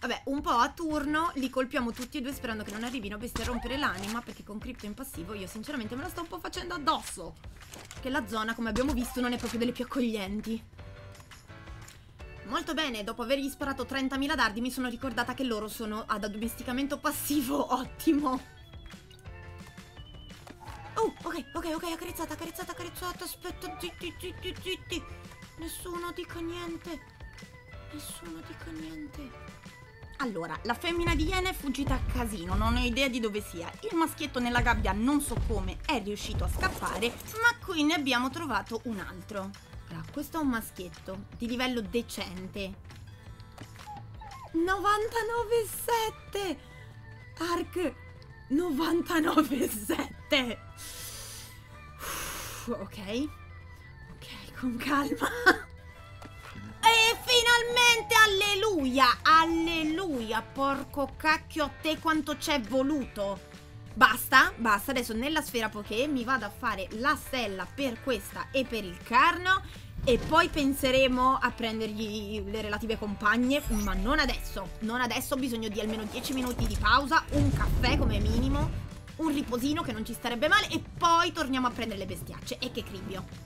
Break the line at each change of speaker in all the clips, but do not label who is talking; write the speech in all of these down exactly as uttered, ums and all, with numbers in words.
Vabbè, un po' a turno li colpiamo tutti e due sperando che non arrivino bestie a rompere l'anima, perché con cripto in passivo io sinceramente me la sto un po' facendo addosso. Che la zona, come abbiamo visto, non è proprio delle più accoglienti. Molto bene, dopo avergli sparato trentamila dardi mi sono ricordata che loro sono ad addomesticamento passivo, ottimo. Oh, ok, ok, ok, accarezzata, accarezzata, accarezzata, aspetta, zitti, zitti, zitti. Nessuno dica niente, nessuno dica niente. Allora, la femmina di iena è fuggita a casino, non ho idea di dove sia. Il maschietto nella gabbia non so come è riuscito a scappare, ma qui ne abbiamo trovato un altro. Allora, questo è un maschietto di livello decente. novantanove virgola sette! Ark novantanove virgola sette! Ok, ok, con calma. E finalmente, alleluia, alleluia, porco cacchio a te quanto c'è voluto. Basta, basta, adesso nella sfera Poké mi vado a fare la stella per questa e per il carno e poi penseremo a prendergli le relative compagne, ma non adesso, non adesso, ho bisogno di almeno dieci minuti di pausa, un caffè come minimo, un riposino che non ci starebbe male e poi torniamo a prendere le bestiacce. E che cribbio.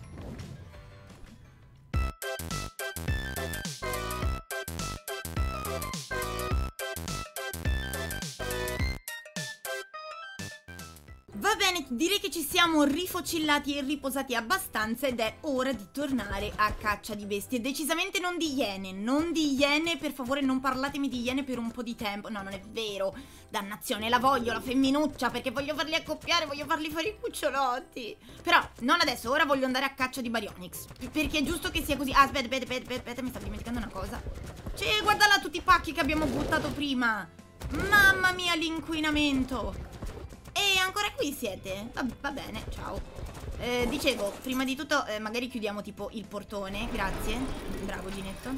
Va bene, direi che ci siamo rifocillati e riposati abbastanza ed è ora di tornare a caccia di bestie. Decisamente non di iene, non di iene, per favore non parlatemi di iene per un po' di tempo. No, non è vero, dannazione, la voglio, la femminuccia, perché voglio farli accoppiare, voglio farli fare i cucciolotti. Però, non adesso, ora voglio andare a caccia di Baryonyx, perché è giusto che sia così. Ah, aspetta, aspetta, aspetta, aspetta, mi stavo dimenticando una cosa. Cioè, guarda là tutti i pacchi che abbiamo buttato prima. Mamma mia, l'inquinamento. E ancora qui siete? Va, va bene, ciao. eh, Dicevo, prima di tutto eh, magari chiudiamo tipo il portone. Grazie, bravo Ginetto.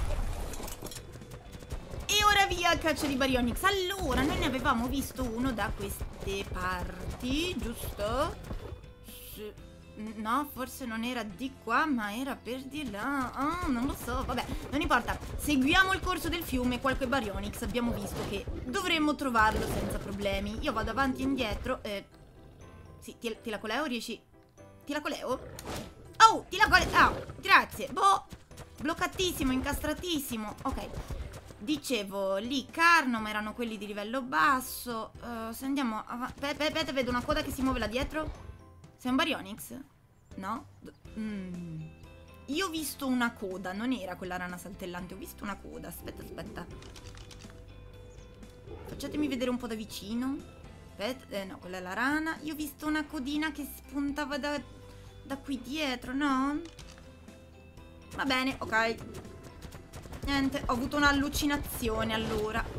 E ora via a caccia di Baryonyx. Allora, noi ne avevamo visto uno da queste parti, giusto? Sì. No, forse non era di qua, ma era per di là. Oh, non lo so, vabbè, non importa. Seguiamo il corso del fiume, qualche Baryonyx abbiamo visto che dovremmo trovarlo senza problemi. Io vado avanti e indietro. eh, Sì, ti, ti la coleo, riesci? Ti la coleo? Oh, ti la coleo. Ah, grazie. Boh, bloccatissimo, incastratissimo. Ok, dicevo, lì carno, ma erano quelli di livello basso. uh, Se andiamo avanti. Aspetta, aspetta, vedo una coda che si muove là dietro. Sei un Baryonyx? No? Mm. Io ho visto una coda, non era quella rana saltellante, ho visto una coda. Aspetta, aspetta. Facciatemi vedere un po' da vicino. Aspetta, eh, no, quella è la rana. Io ho visto una codina che spuntava da, da qui dietro, no? Va bene, ok. Niente, ho avuto un'allucinazione allora.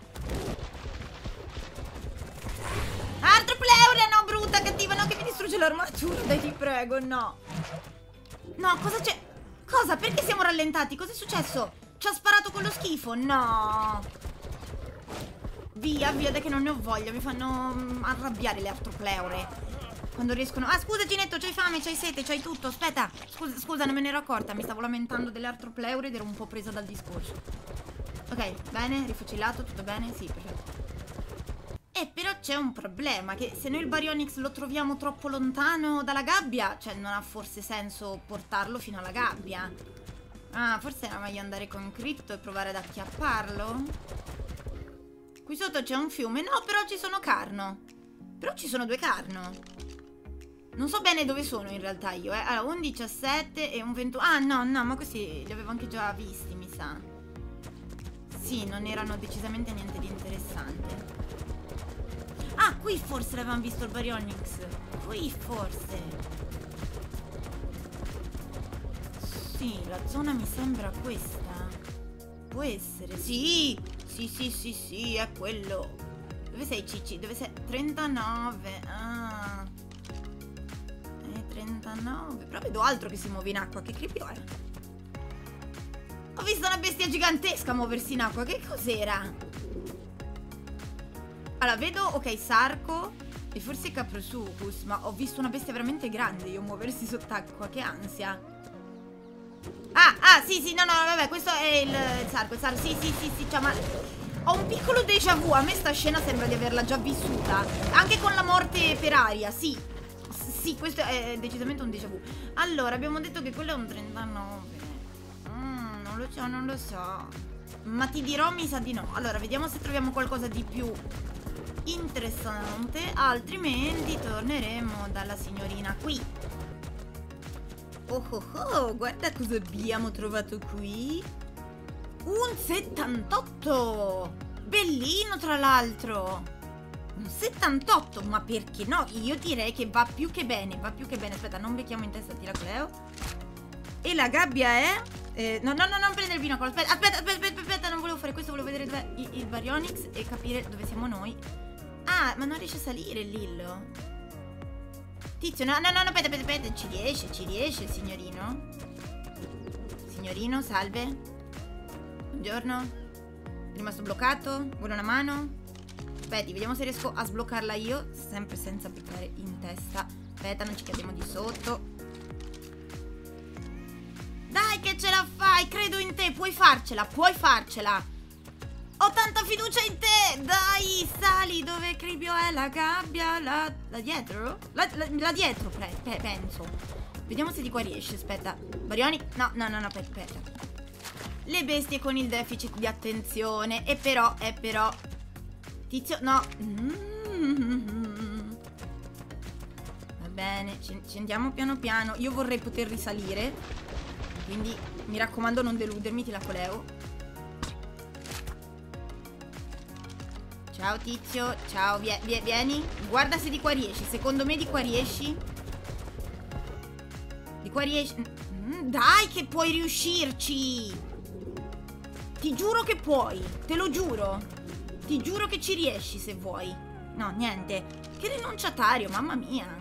Altro pleure, no, brutta, cattiva, no, che mi distrugge l'armatura, dai, ti prego, no. No, cosa c'è? Cosa? Perché siamo rallentati? Cos'è successo? Ci ha sparato quello schifo? No. Via, via, dai che non ne ho voglia, mi fanno um, arrabbiare le artropleure. Quando riescono... Ah, scusa Ginetto, c'hai fame, c'hai sete, c'hai tutto, aspetta. Scusa, scusa, non me ne ero accorta, mi stavo lamentando delle artropleure ed ero un po' presa dal discorso. Ok, bene, rifocillato, tutto bene? Sì, perfetto. Eh, però c'è un problema, che se noi il Baryonyx lo troviamo troppo lontano dalla gabbia, cioè non ha forse senso portarlo fino alla gabbia. Ah, forse era meglio andare con Crypto e provare ad acchiapparlo. Qui sotto c'è un fiume, no, però ci sono carno. Però ci sono due carno. Non so bene dove sono in realtà io, eh. Allora, un diciassette e un ventuno. Ah, no, no, ma questi li avevo anche già visti, mi sa. Sì, non erano decisamente niente di interessante. Ah, qui forse l'avevamo visto il Baryonyx. Qui forse. Sì, la zona mi sembra questa. Può essere, sì. Sì, sì, sì, sì, è quello. Dove sei, Cicci? Dove sei? trentanove. Ah. Eh, trentanove. Però vedo altro che si muove in acqua. Che creepio è? Ho visto una bestia gigantesca muoversi in acqua. Che cos'era? Allora, vedo, ok, Sarco e forse Caprosuchus, ma ho visto una bestia veramente grande io muoversi sott'acqua, che ansia. Ah, ah, sì, sì, no, no, vabbè, questo è il, il Sarco, il Sarco, sì, sì, sì, sì, ciao, ma... Ho un piccolo déjà vu. A me sta scena sembra di averla già vissuta. Anche con la morte per aria, sì. S sì, questo è decisamente un déjà vu. Allora, abbiamo detto che quello è un trentanove. Mm, non lo so, non lo so. Ma ti dirò, mi sa di no. Allora, vediamo se troviamo qualcosa di più interessante. Altrimenti torneremo dalla signorina qui. Oh oh oh, guarda cosa abbiamo trovato qui. Un settantotto. Bellino, tra l'altro. Un settantotto, ma perché no? Io direi che va più che bene. Va più che bene. Aspetta, non becchiamo in testa Tiracleo. E la gabbia è... Eh, no, no, no, non prendere il binocolo. Aspetta, aspetta, aspetta, aspetta, aspetta, non volevo fare questo. Volevo vedere dov'è il, il Baryonyx e capire dove siamo noi. Ah, ma non riesce a salire Lillo. Tizio, no, no, no, aspetta, aspetta, aspetta. Ci riesce, ci riesce, signorino. Signorino, salve. Buongiorno. È rimasto bloccato? Vuole una mano? Aspetti, vediamo se riesco a sbloccarla io. Sempre senza beccare in testa. Aspetta, non ci cadiamo di sotto. Dai che ce la fai, credo in te, puoi farcela, puoi farcela. Ho tanta fiducia in te, dai, sali, dove Cribio è? La gabbia, la, la dietro? La, la, la dietro, pre, pe, penso. Vediamo se di qua riesce, aspetta. Baryonyx, no, no, no, no, aspetta, aspetta. Le bestie con il deficit di attenzione, e però, e però. Tizio, no. Mm-hmm. Va bene, ci, ci andiamo piano piano. Io vorrei poter risalire. Quindi mi raccomando non deludermi, ti la coleo. Ciao tizio, ciao, vie, vie, vieni. Guarda se di qua riesci, secondo me di qua riesci. Di qua riesci. Mm, dai che puoi riuscirci. Ti giuro che puoi, te lo giuro. Ti giuro che ci riesci se vuoi. No, niente. Che rinunciatario, mamma mia.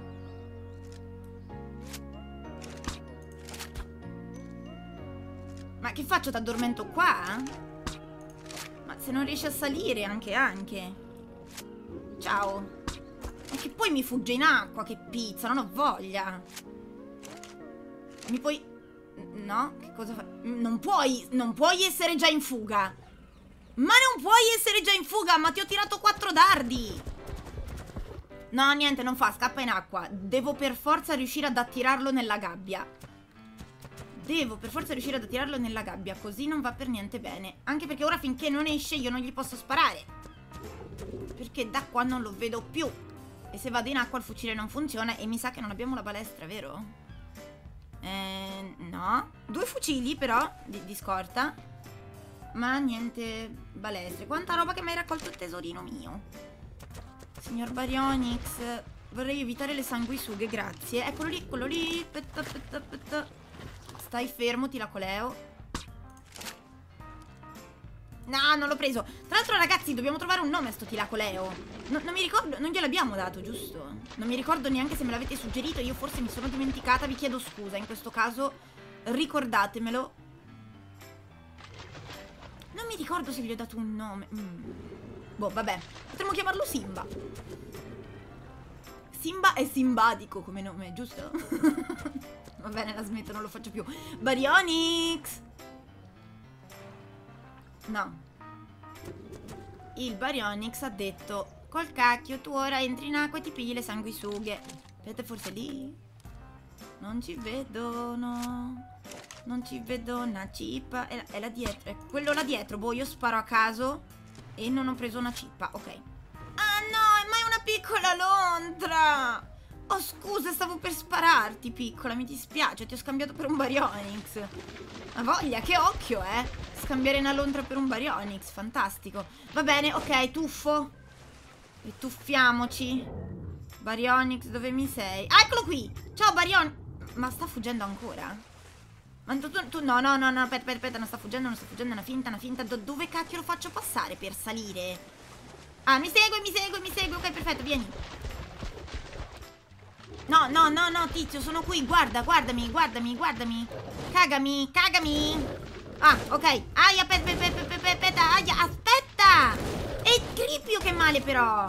Ma che faccio? T'addormento qua? Ma se non riesci a salire anche anche. Ciao. E che poi mi fugge in acqua, che pizza, non ho voglia. Mi puoi... No? Che cosa fai? Non puoi, non puoi essere già in fuga. Ma non puoi essere già in fuga, ma ti ho tirato quattro dardi. No, niente, non fa, scappa in acqua. Devo per forza riuscire ad attirarlo nella gabbia. Devo per forza riuscire ad attirarlo nella gabbia, così non va per niente bene. Anche perché ora finché non esce io non gli posso sparare. Perché da qua non lo vedo più. E se vado in acqua il fucile non funziona. E mi sa che non abbiamo la balestra, vero? Eh, no. Due fucili però di, di scorta. Ma niente balestre. Quanta roba che mi hai raccolto il tesorino mio. Signor Baryonyx, vorrei evitare le sanguisughe, grazie. Eccolo lì, quello lì. Aspetta, aspetta, aspetta. Stai fermo, ti la coleo. No, non l'ho preso. Tra l'altro ragazzi dobbiamo trovare un nome a sto tilacoleo. No, non mi ricordo, non gliel'abbiamo dato, giusto? Non mi ricordo neanche se me l'avete suggerito. Io forse mi sono dimenticata, vi chiedo scusa. In questo caso ricordatemelo. Non mi ricordo se gli ho dato un nome. mm. Boh, vabbè, potremmo chiamarlo Simba. Simba è simpatico come nome, giusto? Va bene, la smetto, non lo faccio più. Baryonyx! No. Il Baryonyx ha detto: col cacchio, tu ora entri in acqua e ti pigli le sanguisughe. Aspetta, forse lì? Non ci vedo, no. Non ci vedo una cippa. È, la, è là dietro, è quello là dietro. Boh, io sparo a caso e non ho preso una cippa, ok. Ah no, ma è una piccola lontra. Oh scusa, stavo per spararti piccola, mi dispiace, ti ho scambiato per un Baryonyx. Ma voglia, che occhio, eh. Scambiare una lontra per un Baryonyx, fantastico. Va bene, ok, tuffo. E tuffiamoci. Baryonyx, dove mi sei? Ah, eccolo qui. Ciao Baryonyx. Ma sta fuggendo ancora? Ma tu, tu, tu no, no, no, no, aspetta, aspetta, aspetta, non sta fuggendo, non sta fuggendo, è una finta, una finta. Do, dove cacchio lo faccio passare per salire? Ah, mi segue, mi segue, mi segue, ok, perfetto, vieni. No, no, no, no, tizio, sono qui, guarda, guardami, guardami, guardami. Cagami, cagami. Ah, ok. Aia, aspetta, aspetta, aspetta, aspetta, aia, aspetta. È Cribio che male però.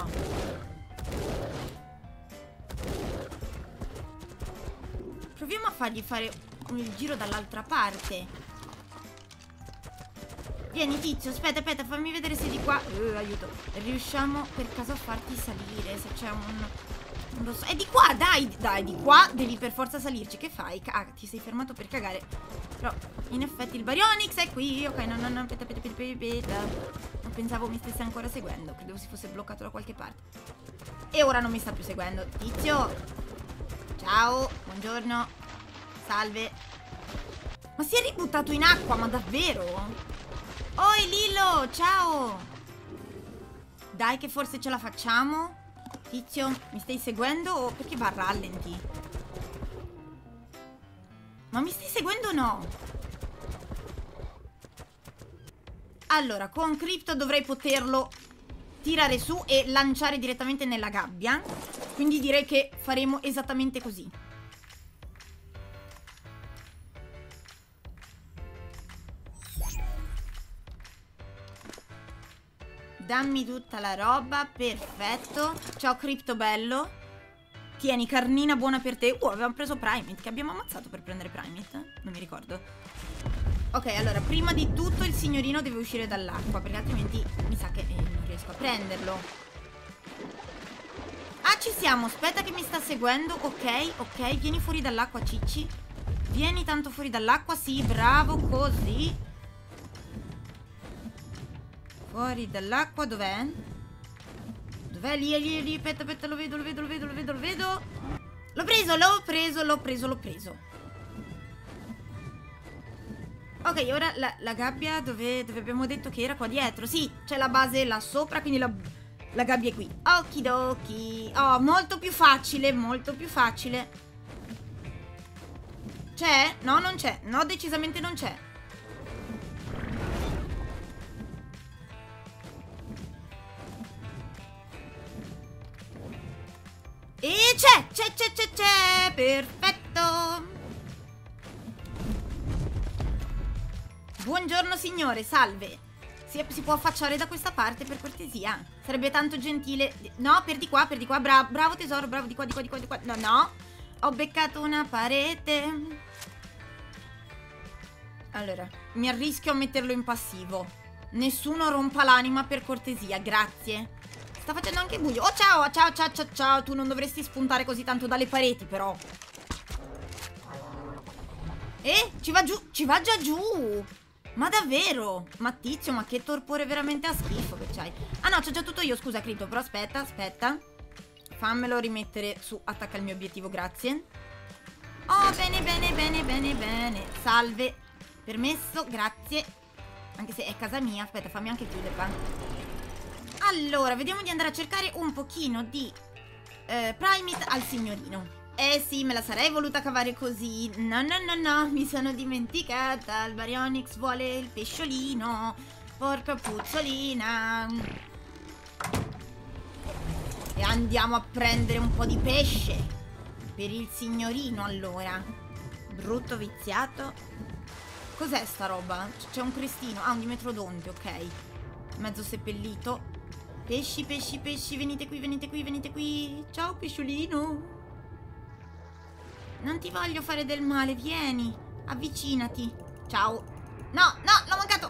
Proviamo a fargli fare il giro dall'altra parte. Vieni tizio, aspetta, aspetta, fammi vedere se di qua uh, aiuto. Riusciamo per caso a farti salire. Se c'è un... non lo so. È di qua, dai, dai, di qua devi per forza salirci. Che fai? Ah, ti sei fermato per cagare. Però in effetti il Baryonyx è qui. Ok, no, no, no, aspetta, aspetta, aspetta, aspetta. Non pensavo mi stesse ancora seguendo. Credevo si fosse bloccato da qualche parte. E ora non mi sta più seguendo. Tizio, ciao, buongiorno. Salve. Ma si è ributtato in acqua, ma davvero? Oi Lilo, ciao. Dai che forse ce la facciamo. Tizio, mi stai seguendo o perché va a rallenti? Ma mi stai seguendo o no? Allora, con Crypto dovrei poterlo tirare su e lanciare direttamente nella gabbia. Quindi direi che faremo esattamente così. Dammi tutta la roba, perfetto. Ciao Crypto bello. Tieni, carnina buona per te. Uh, avevamo preso Primate, che abbiamo ammazzato per prendere Primate? Non mi ricordo. Ok, allora, prima di tutto il signorino deve uscire dall'acqua, perché altrimenti mi sa che eh, non riesco a prenderlo. Ah, ci siamo, aspetta che mi sta seguendo. Ok, ok, vieni fuori dall'acqua, Cicci. Vieni tanto fuori dall'acqua, sì, bravo, così. Fuori dall'acqua, dov'è? Dov'è? Lì, lì, lì, aspetta, aspetta, lo vedo, lo vedo, lo vedo, lo vedo, lo vedo. L'ho preso, l'ho preso, l'ho preso, l'ho preso. Ok, ora la, la gabbia dove, dove abbiamo detto che era qua dietro. Sì, c'è la base là sopra, quindi la, la gabbia è qui. Okidoki. Oh, molto più facile, molto più facile. C'è? No, non c'è. No, decisamente non c'è. E c'è, c'è, c'è, c'è, c'è, perfetto. Buongiorno signore, salve. Si, si può affacciare da questa parte per cortesia? Sarebbe tanto gentile. No, per di qua, per di qua, bravo, bravo tesoro, bravo, di qua, di qua, di qua, di qua. No, no, ho beccato una parete. Allora, mi arrischio a metterlo in passivo. Nessuno rompa l'anima per cortesia, grazie. Sta facendo anche buio. Oh, ciao, ciao, ciao, ciao, ciao. Tu non dovresti spuntare così tanto dalle pareti, però. Eh, ci va giù, ci va già giù. Ma davvero? Ma tizio, ma che torpore veramente a schifo che c'hai. Ah no, c'ho già tutto io, scusa Crypto. Però aspetta, aspetta. Fammelo rimettere su, attacca il mio obiettivo, grazie. Oh, bene, bene, bene, bene, bene. Salve. Permesso, grazie. Anche se è casa mia, aspetta, fammi anche chiudere, va. Allora, vediamo di andare a cercare un pochino di eh, Primate al signorino. Eh sì, me la sarei voluta cavare così. No, no, no, no, mi sono dimenticata. Il Baryonyx vuole il pesciolino. Porca puzzolina. E andiamo a prendere un po' di pesce per il signorino, allora. Brutto viziato. Cos'è sta roba? C'è un crestino. Ah, un dimetrodonte, ok. Mezzo seppellito. Pesci, pesci, pesci, venite qui, venite qui, venite qui. Ciao pesciolino. Non ti voglio fare del male, vieni. Avvicinati. Ciao. No, no, l'ho mancato.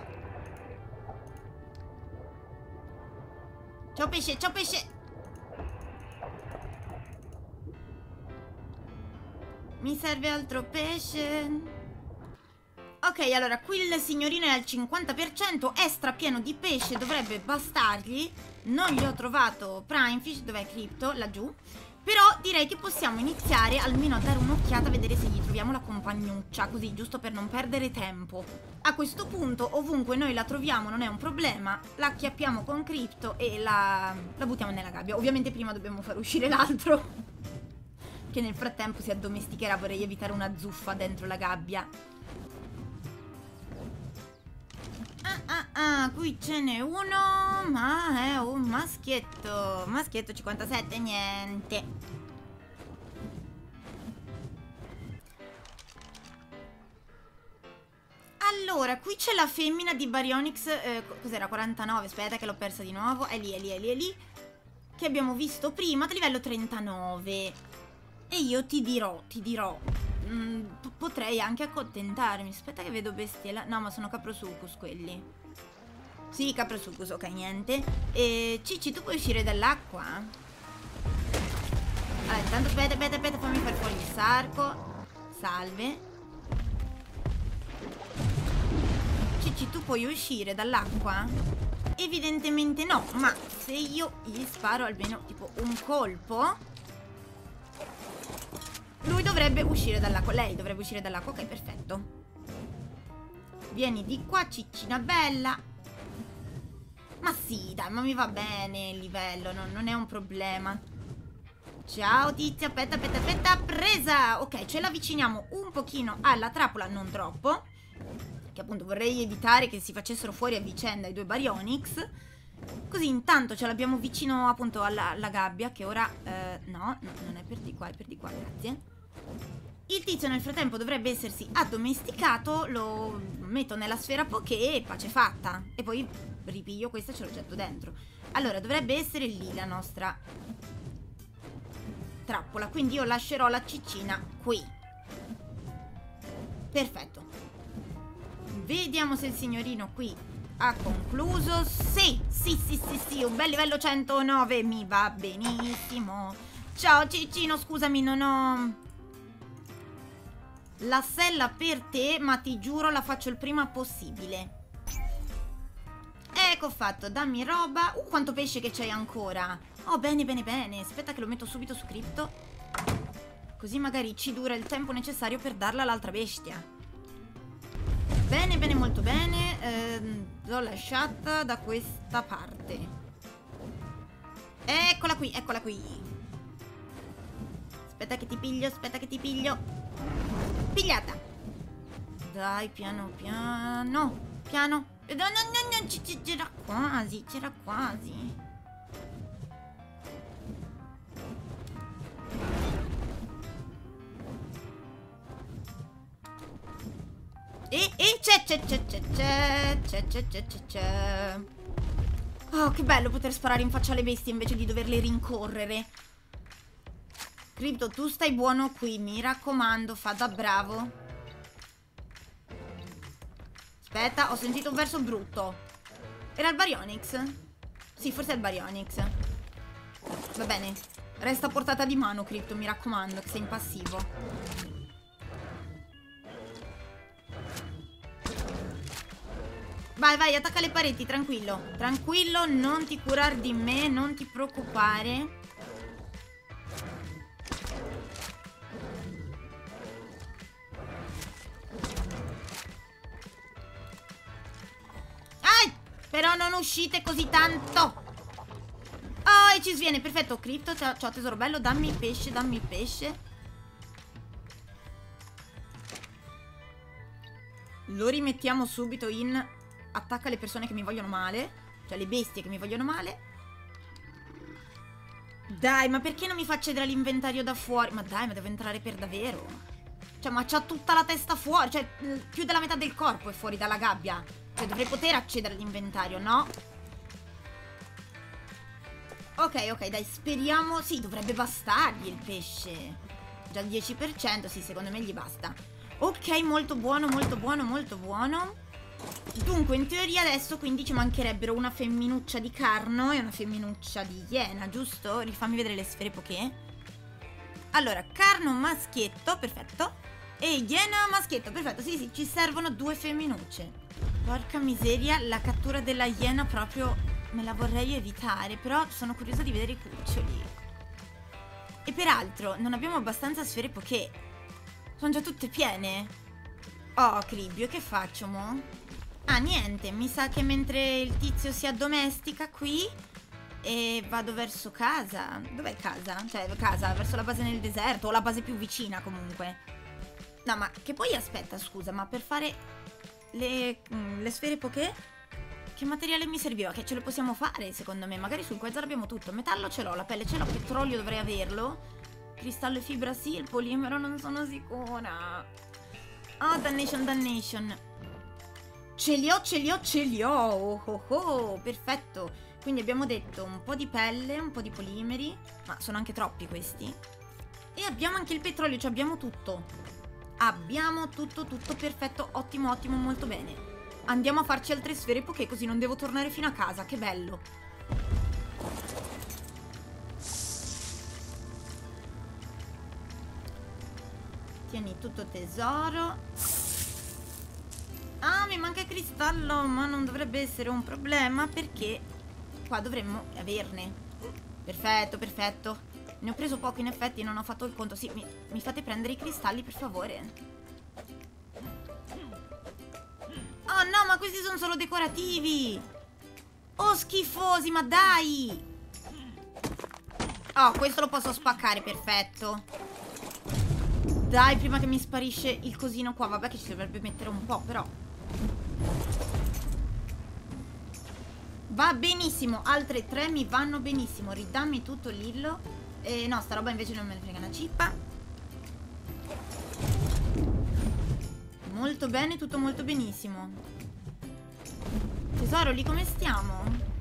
Ciao pesce, ciao pesce. Mi serve altro pesce. Ok, allora, qui il signorino è al cinquanta per cento, è strapieno di pesce, dovrebbe bastargli. Non gli ho trovato Primefish, dov'è Crypto? Laggiù. Però direi che possiamo iniziare almeno a dare un'occhiata a vedere se gli troviamo la compagnuccia, così, giusto per non perdere tempo. A questo punto, ovunque noi la troviamo non è un problema, la acchiappiamo con Crypto e la, la buttiamo nella gabbia. Ovviamente prima dobbiamo far uscire l'altro, che nel frattempo si addomesticherà, vorrei evitare una zuffa dentro la gabbia. Ah, ah, ah, qui ce n'è uno, ma è un maschietto. Maschietto cinquantasette, niente. Allora, qui c'è la femmina di Baryonyx, eh, cos'era, quarantanove, aspetta che l'ho persa di nuovo. È lì, è lì, è lì, è lì. Che abbiamo visto prima, da livello trentanove. E io ti dirò, ti dirò... Mm, potrei anche accontentarmi. Aspetta che vedo bestiela. No, ma sono caprosucus quelli. Sì, Caprasucus, ok, niente. E Cicci, tu puoi uscire dall'acqua? Allora, intanto aspetta, aspetta, aspetta, fammi fare fuori il sarco. Salve. Cicci, tu puoi uscire dall'acqua? Evidentemente no, ma se io gli sparo almeno tipo un colpo, lui dovrebbe uscire dall'acqua. Lei dovrebbe uscire dall'acqua, ok, perfetto. Vieni di qua, ciccina bella. Ma sì, dai, ma mi va bene il livello, no, non è un problema. Ciao tizia, aspetta, aspetta, aspetta, presa. Ok, ce l'avviciniamo un pochino alla trappola, non troppo, che appunto vorrei evitare che si facessero fuori a vicenda i due Baryonyx. Così intanto ce l'abbiamo vicino appunto alla, alla gabbia, che ora eh, no, no, non è per di qua, è per di qua, grazie. Il tizio nel frattempo dovrebbe essersi addomesticato. Lo metto nella sfera Poké e pace fatta. E poi ripiglio questa e ce l'ho getto dentro. Allora dovrebbe essere lì la nostra trappola, quindi io lascerò la ciccina qui. Perfetto. Vediamo se il signorino qui ha concluso. Sì, sì, sì, sì, sì, un bel livello centonove, mi va benissimo. Ciao ciccino, scusami, non ho la sella per te, ma ti giuro la faccio il prima possibile. Ecco fatto, dammi roba. Uh, quanto pesce che c'hai ancora. Oh, bene, bene, bene. Aspetta che lo metto subito su cripto, così magari ci dura il tempo necessario per darla all'altra bestia. Bene, bene, molto bene. ehm, L'ho lasciata da questa parte. Eccola qui, eccola qui. Aspetta che ti piglio, aspetta che ti piglio. Pigliata. Dai, piano piano. Piano. No, no, no, no, c'era quasi, c'era quasi. E, e c'è, c'è, c'è, c'è, c'è, c'è, c'è, c'è, c'è, c'è. Oh, che bello poter sparare in faccia alle bestie invece di doverle rincorrere. Crypto, tu stai buono qui, mi raccomando, fa da bravo. Aspetta, ho sentito un verso brutto. Era il Baryonyx? Sì, forse è il Baryonyx. Va bene, resta a portata di mano, Crypto, mi raccomando, che sei in passivo. Vai, vai, attacca le pareti, tranquillo. Tranquillo, non ti curar di me, non ti preoccupare. Però non uscite così tanto. Oh, e ci sviene, perfetto. Crypto, ciao, ciao tesoro bello, dammi il pesce, dammi il pesce. Lo rimettiamo subito in attacca le persone che mi vogliono male, cioè le bestie che mi vogliono male. Dai, ma perché non mi fa accedere all'inventario da fuori? Ma dai, ma devo entrare per davvero. Cioè, ma c'ha tutta la testa fuori, cioè più della metà del corpo è fuori dalla gabbia. Cioè, dovrei poter accedere all'inventario, no? Ok, ok, dai, speriamo. Sì, dovrebbe bastargli il pesce. Già il dieci per cento, sì, secondo me gli basta. Ok, molto buono, molto buono, molto buono. Dunque, in teoria adesso quindi ci mancherebbero una femminuccia di Carno e una femminuccia di Iena, giusto? Rifammi vedere le sfere Poké. Allora, Carno maschietto, perfetto. E Iena maschietto, perfetto. Sì, sì, ci servono due femminucce. Porca miseria, la cattura della iena proprio me la vorrei evitare, però sono curiosa di vedere i cuccioli. E peraltro non abbiamo abbastanza sfere Poké. Sono già tutte piene. Oh, Cribbio, che faccio mo? Ah, niente, mi sa che mentre il tizio si addomestica qui e vado verso casa. Dov'è casa? Cioè, casa, verso la base nel deserto o la base più vicina comunque. No, ma che poi aspetta, scusa, ma per fare Le, le sfere Poké, che materiale mi serviva? Che ce lo possiamo fare secondo me. Magari sul Quasar abbiamo tutto. Metallo ce l'ho, la pelle ce l'ho, petrolio dovrei averlo, cristallo e fibra sì, il polimero non sono sicura. Oh, dannation, dannation. Ce li ho, ce li ho, ce li ho. Oh, oh, oh, perfetto. Quindi abbiamo detto un po' di pelle, un po' di polimeri, ma sono anche troppi questi. E abbiamo anche il petrolio, cioè abbiamo tutto. Abbiamo tutto, tutto perfetto, ottimo, ottimo, molto bene. Andiamo a farci altre sfere poké, così non devo tornare fino a casa. Che bello. Tieni tutto tesoro. Ah, mi manca il cristallo, ma non dovrebbe essere un problema perché qua dovremmo averne. Perfetto, perfetto. Ne ho preso poco in effetti, non ho fatto il conto. Sì, mi, mi fate prendere i cristalli per favore. Oh no, ma questi sono solo decorativi. Oh, schifosi, ma dai. Oh, questo lo posso spaccare, perfetto. Dai, prima che mi sparisce il cosino qua. Vabbè che ci dovrebbe mettere un po', però va benissimo. Altre tre mi vanno benissimo. Ridammi tutto, Lillo. Eh, no, sta roba invece non me ne frega una cippa. Molto bene, tutto molto benissimo. Tesoro, lì come stiamo?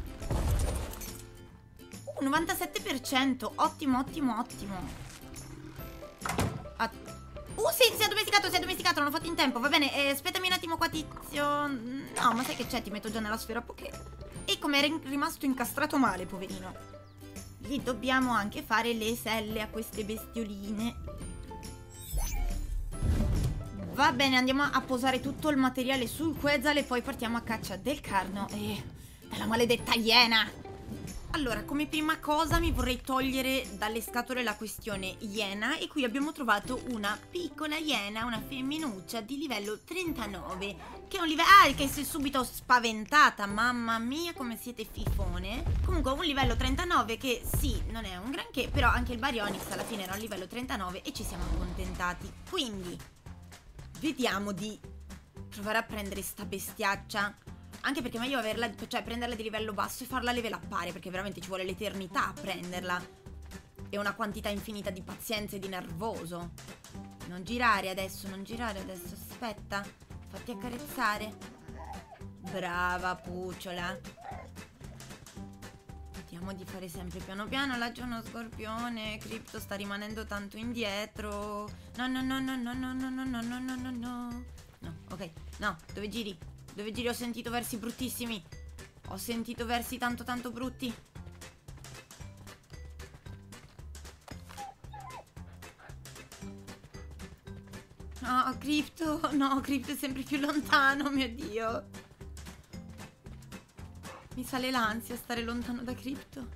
Uh, novantasette per cento. Ottimo, ottimo, ottimo. Att Uh, sì, si è addomesticato, si è addomesticato, non l'ho fatto in tempo, va bene. eh, Aspettami un attimo qua, tizio. No, ma sai che c'è, ti metto già nella sfera poké. E come è rimasto incastrato male, poverino. Gli dobbiamo anche fare le selle a queste bestioline. Va bene, andiamo a posare tutto il materiale sul Quetzal e poi partiamo a caccia del carno e della maledetta iena. Allora, come prima cosa mi vorrei togliere dalle scatole la questione iena. E qui abbiamo trovato una piccola iena, una femminuccia di livello trentanove. Che è un livello... Ah, che si è subito spaventata. Mamma mia, come siete fifone. Comunque un livello trentanove che sì, non è un granché, però anche il Baryonyx alla fine era un livello trentanove e ci siamo accontentati. Quindi vediamo di provare a prendere sta bestiaccia. Anche perché è meglio averla, cioè prenderla di livello basso e farla level uppare, perché veramente ci vuole l'eternità a prenderla. E una quantità infinita di pazienza e di nervoso. Non girare adesso, non girare adesso, aspetta. Fatti accarezzare. Brava Pucciola. Vediamo di fare sempre piano piano. Là c'è uno scorpione. Crypto sta rimanendo tanto indietro. No, no, no, no, no, no, no, no, no, no, no, no. No, ok, no, dove giri? Dove giri? Ho sentito versi bruttissimi. Ho sentito versi tanto tanto brutti. No, Crypto. No, Crypto è sempre più lontano, mio Dio. Mi sale l'ansia stare lontano da Crypto.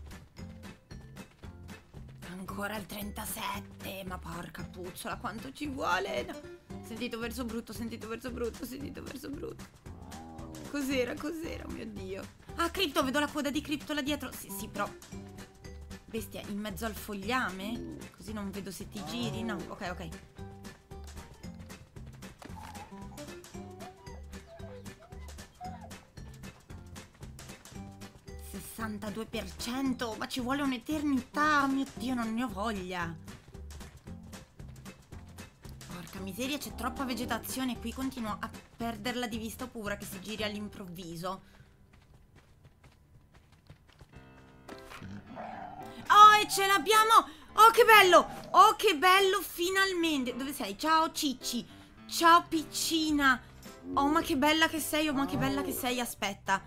Ancora il trentasette. Ma porca pucciola, quanto ci vuole. No. Sentito verso brutto, sentito verso brutto, sentito verso brutto. Cos'era, cos'era, mio Dio. Ah, Crypto, vedo la coda di Crypto là dietro. Sì, sì, però bestia, in mezzo al fogliame. Così non vedo se ti giri. No, ok, ok. sessantadue per cento. Ma ci vuole un'eternità. Mio Dio, non ne ho voglia. Porca miseria, c'è troppa vegetazione qui. Continuo a perderla di vista. Ho paura che si giri all'improvviso. Oh, e ce l'abbiamo. Oh, che bello. Oh, che bello, finalmente. Dove sei? Ciao, Cicci. Ciao, piccina. Oh, ma che bella che sei. Oh, ma che bella che sei. Aspetta.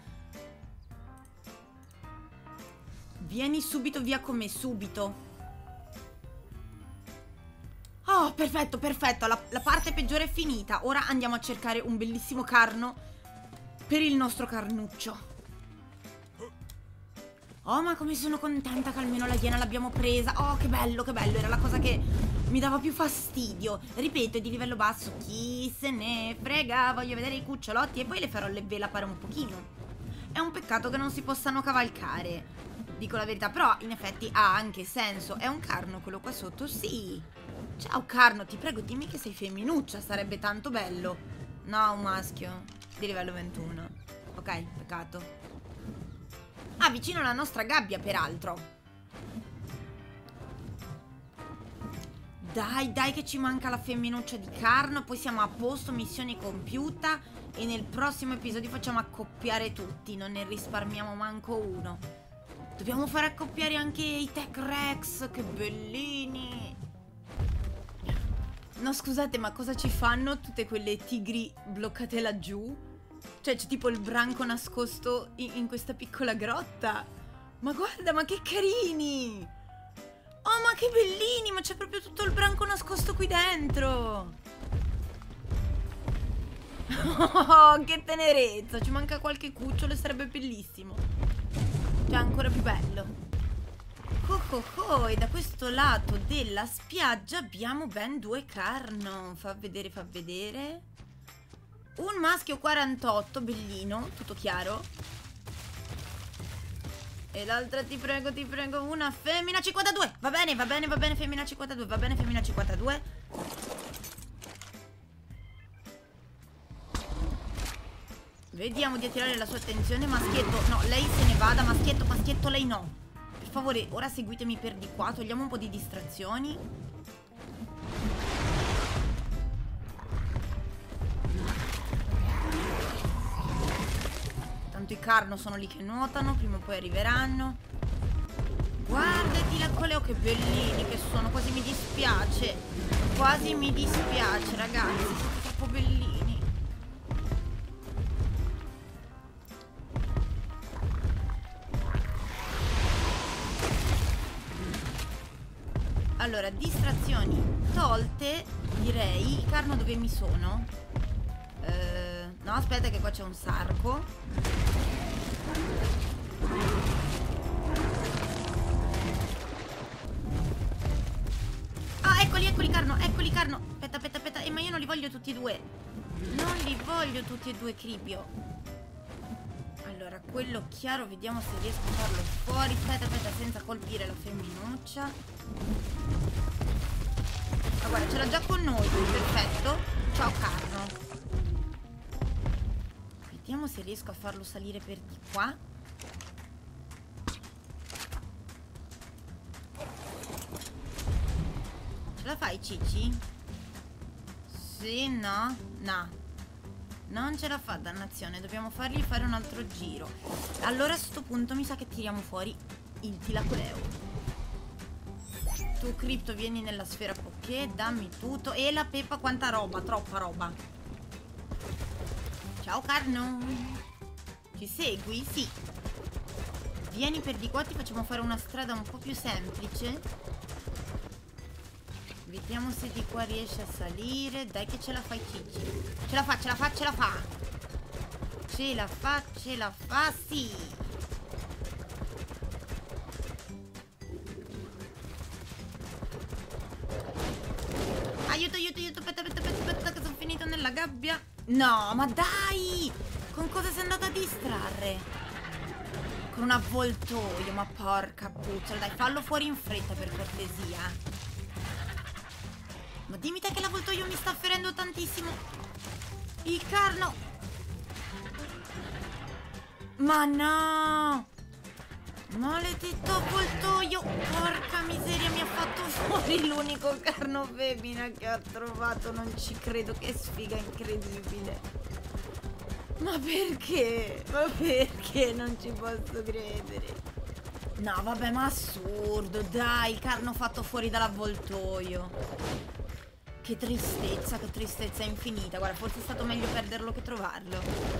Vieni subito via con me, subito. Oh, perfetto, perfetto, la, la parte peggiore è finita. Ora andiamo a cercare un bellissimo carno per il nostro carnuccio. Oh, ma come sono contenta che almeno la iena l'abbiamo presa. Oh, che bello, che bello, era la cosa che mi dava più fastidio. Ripeto, è di livello basso, chi se ne frega. Voglio vedere i cucciolotti e poi le farò le velapare un pochino. È un peccato che non si possano cavalcare, dico la verità, però in effetti ha anche senso. È un carno quello qua sotto? Sì. Ciao carno, ti prego dimmi che sei femminuccia, sarebbe tanto bello. No, un maschio di livello ventuno. Ok, peccato. Ah, vicino alla nostra gabbia peraltro. Dai, dai che ci manca la femminuccia di carno. Poi siamo a posto, missione compiuta. E nel prossimo episodio facciamo accoppiare tutti. Non ne risparmiamo manco uno. Dobbiamo fare accoppiare anche i Tech Rex. Che bellini. No, scusate, ma cosa ci fanno tutte quelle tigri bloccate laggiù? Cioè c'è tipo il branco nascosto in, in questa piccola grotta. Ma guarda, ma che carini! Oh, ma che bellini! Ma c'è proprio tutto il branco nascosto qui dentro! Oh, che tenerezza! Ci manca qualche cucciolo e sarebbe bellissimo. Cioè, ancora più bello. Oh, oh, oh, e da questo lato della spiaggia abbiamo ben due carno. Fa vedere, fa vedere. Un maschio quarantotto, bellino, tutto chiaro. E l'altra, ti prego, ti prego, una femmina cinquantadue. Va bene, va bene, va bene, femmina cinquantadue. Va bene, femmina cinquantadue. Vediamo di attirare la sua attenzione. Maschietto, no, lei se ne vada. Maschietto, maschietto, lei no. Per favore, ora seguitemi per di qua. Togliamo un po' di distrazioni. Tanto i carno sono lì che nuotano. Prima o poi arriveranno. Guardati la coleo, che bellini che sono. Quasi mi dispiace. Quasi mi dispiace, ragazzi. Sono troppo bellini. Allora, distrazioni tolte, direi. I carno dove mi sono? Eh, no, aspetta che qua c'è un sarco. Ah, eccoli, eccoli carno, eccoli carno. Aspetta, aspetta, aspetta. Eh, ma io non li voglio tutti e due. Non li voglio tutti e due, Cribio. Allora, quello chiaro, vediamo se riesco a farlo fuori. Aspetta, aspetta, senza colpire la femminuccia. Ma guarda, ce l'ha già con noi, perfetto. Ciao carno. Vediamo se riesco a farlo salire per di qua. Ce la fai, Cici? Sì, no? No. Non ce la fa, dannazione. Dobbiamo fargli fare un altro giro. Allora a sto punto mi sa che tiriamo fuori il tilacoleo. Tu, Crypto, vieni nella sfera Poké. Dammi tutto. E la Peppa, quanta roba, troppa roba. Ciao carno. Ci segui? Sì. Vieni per di qua, ti facciamo fare una strada un po' più semplice. Vediamo se di qua riesce a salire. Dai che ce la fai, Cici. Ce la fa, ce la fa, ce la fa. Ce la fa, ce la fa, sì. Aiuto, aiuto, aiuto. Aspetta, aspetta, aspetta, aspetta, che sono finito nella gabbia. No, ma dai. Con cosa sei andato a distrarre? Con un avvoltoio, ma porca puccia. Dai, fallo fuori in fretta, per cortesia. Ma dimmi te che l'avvoltoio mi sta ferendo tantissimo. Il carno. Ma no. Maledetto avvoltoio. Porca miseria, mi ha fatto fuori l'unico carno femmina che ho trovato. Non ci credo, che sfiga incredibile. Ma perché? Ma perché non ci posso credere? No, vabbè, ma assurdo. Dai, il carno fatto fuori dall'avvoltoio. Che tristezza, che tristezza infinita. Guarda, forse è stato meglio perderlo che trovarlo.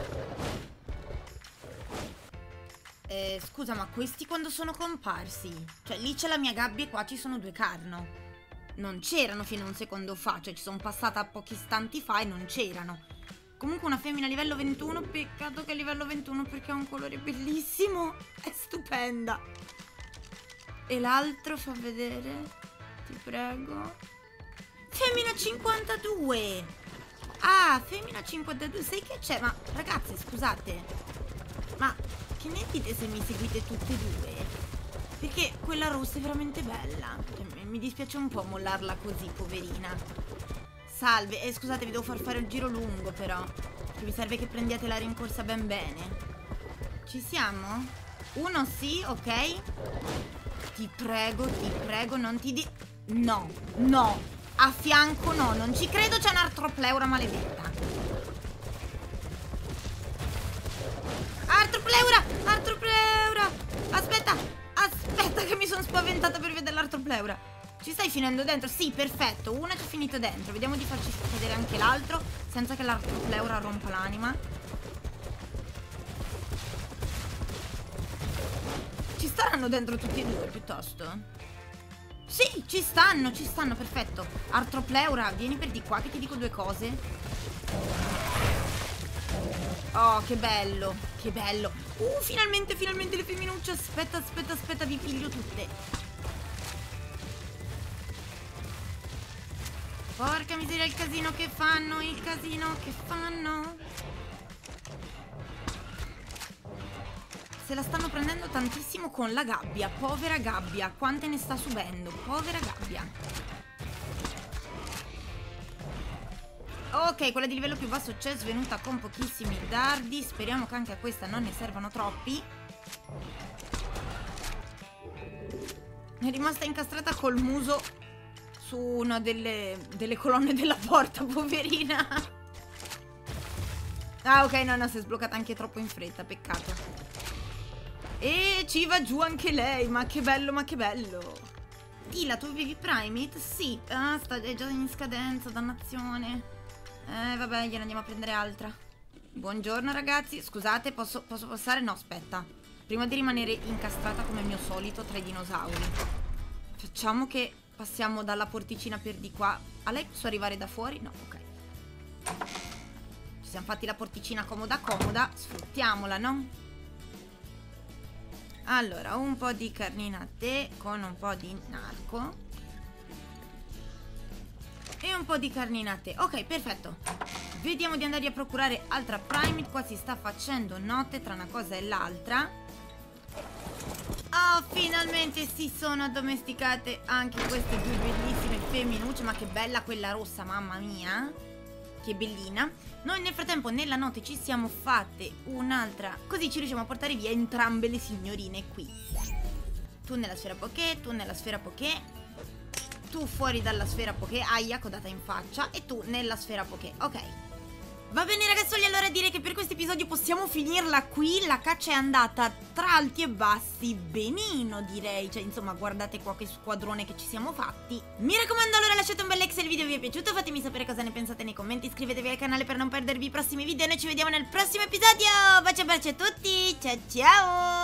Eh, scusa, ma questi quando sono comparsi? Cioè, lì c'è la mia gabbia e qua ci sono due carno. Non c'erano fino a un secondo fa. Cioè, ci sono passata pochi istanti fa e non c'erano. Comunque una femmina a livello ventuno. Peccato che a livello ventuno, perché ha un colore bellissimo. È stupenda. E l'altro, fa vedere. Ti prego. Femmina cinquantadue. Ah, femmina cinquantadue. Sai che c'è? Ma ragazze, scusate, ma che ne dite se mi seguite tutte e due? Perché quella rossa è veramente bella. Cioè, mi dispiace un po' mollarla così, poverina. Salve. Eh, scusate, vi devo far fare il giro lungo però, che mi serve che prendiate la rincorsa ben bene. Ci siamo? Uno sì, ok. Ti prego, ti prego, non ti di... No, no. A fianco no, non ci credo, c'è un'artropleura maledetta. Artropleura, artropleura. Aspetta, aspetta che mi sono spaventata per vedere l'artropleura. Ci stai finendo dentro? Sì, perfetto, una ci è finito dentro. Vediamo di farci vedere anche l'altro senza che l'artropleura rompa l'anima. staranno dentro tutti e due piuttosto? Sì, ci stanno, ci stanno, perfetto. Artropleura, vieni per di qua che ti dico due cose. Oh, che bello, che bello. Uh, finalmente, finalmente le femminucce. Aspetta, aspetta, aspetta, vi piglio tutte. Porca miseria, il casino che fanno, il casino che fanno. Se la stanno prendendo tantissimo con la gabbia. Povera gabbia, quante ne sta subendo. Povera gabbia. Ok, quella di livello più basso c'è svenuta con pochissimi dardi. Speriamo che anche a questa non ne servano troppi. È rimasta incastrata col muso su una delle, delle colonne della porta, poverina. Ah, ok, no, no, si è sbloccata anche troppo in fretta, peccato. E ci va giù anche lei, ma che bello, ma che bello. Tila, tu avevi Primate? Sì, ah, sta, è già in scadenza, dannazione. Eh, vabbè, gliene andiamo a prendere altra. Buongiorno ragazzi, scusate, posso, posso passare? No, aspetta. Prima di rimanere incastrata come mio solito tra i dinosauri, facciamo che passiamo dalla porticina per di qua. A lei posso arrivare da fuori? No, ok. Ci siamo fatti la porticina comoda comoda, sfruttiamola, no? Allora, un po' di carnina a te con un po' di narco. E un po' di carnina a te. Ok, perfetto. Vediamo di andare a procurare altra Primate. Qua si sta facendo notte tra una cosa e l'altra. Oh, finalmente si sono addomesticate anche queste due bellissime femminucce. Ma che bella quella rossa, mamma mia. Che bellina. Noi nel frattempo nella notte ci siamo fatte un'altra. Così ci riusciamo a portare via entrambe le signorine qui. Tu nella sfera Poké, tu nella sfera Poké. Tu fuori dalla sfera Poké, aia, codata in faccia. E tu nella sfera Poké, ok. Va bene ragazzoli, allora direi che per questo episodio possiamo finirla qui. La caccia è andata tra alti e bassi benino, direi. Cioè, insomma, guardate qua che squadrone che ci siamo fatti. Mi raccomando, allora lasciate un bel like se il video vi è piaciuto. Fatemi sapere cosa ne pensate nei commenti. Iscrivetevi al canale per non perdervi i prossimi video. Noi ci vediamo nel prossimo episodio. Bacio bacio a tutti, ciao ciao.